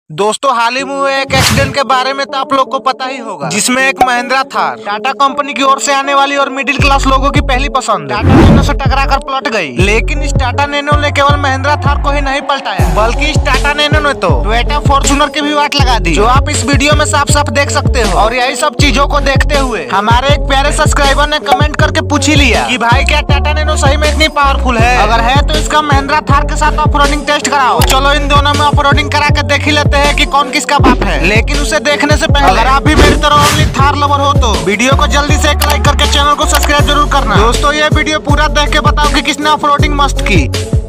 दोस्तों हाल ही में हुए एक एक्सीडेंट के बारे में तो आप लोग को पता ही होगा, जिसमें एक महिंद्रा थार टाटा कंपनी की ओर से आने वाली और मिडिल क्लास लोगों की पहली पसंद टाटा नैनो से टकराकर पलट गई। लेकिन इस टाटा नैनो ने केवल महिंद्रा थार को ही नहीं पलटाया, बल्कि इस टाटा नैनो ने तो टोयोटा फॉर्च्यूनर की भी वाट लगा दी, जो आप इस वीडियो में साफ साफ देख सकते हो। और यही सब चीजों को देखते हुए हमारे एक प्यारे सब्सक्राइबर ने कमेंट करके पूछ ही लिया कि भाई क्या टाटा नैनो सही में इतनी पावरफुल है? अगर है तो इसका महिंद्रा थार के साथ ऑफ रोडिंग टेस्ट कराओ। तो चलो इन दोनों में ऑफ रोडिंग करा के देख ही लेते हैं कि कौन किसका बाप है। लेकिन उसे देखने से पहले अगर आप भी मेरी तरह ओनली थार लवर हो तो वीडियो को जल्दी से एक लाइक करके चैनल को सब्सक्राइब जरूर करना। दोस्तों ये वीडियो पूरा देख के बताओ कि किसने ऑफ रोडिंग मस्त की।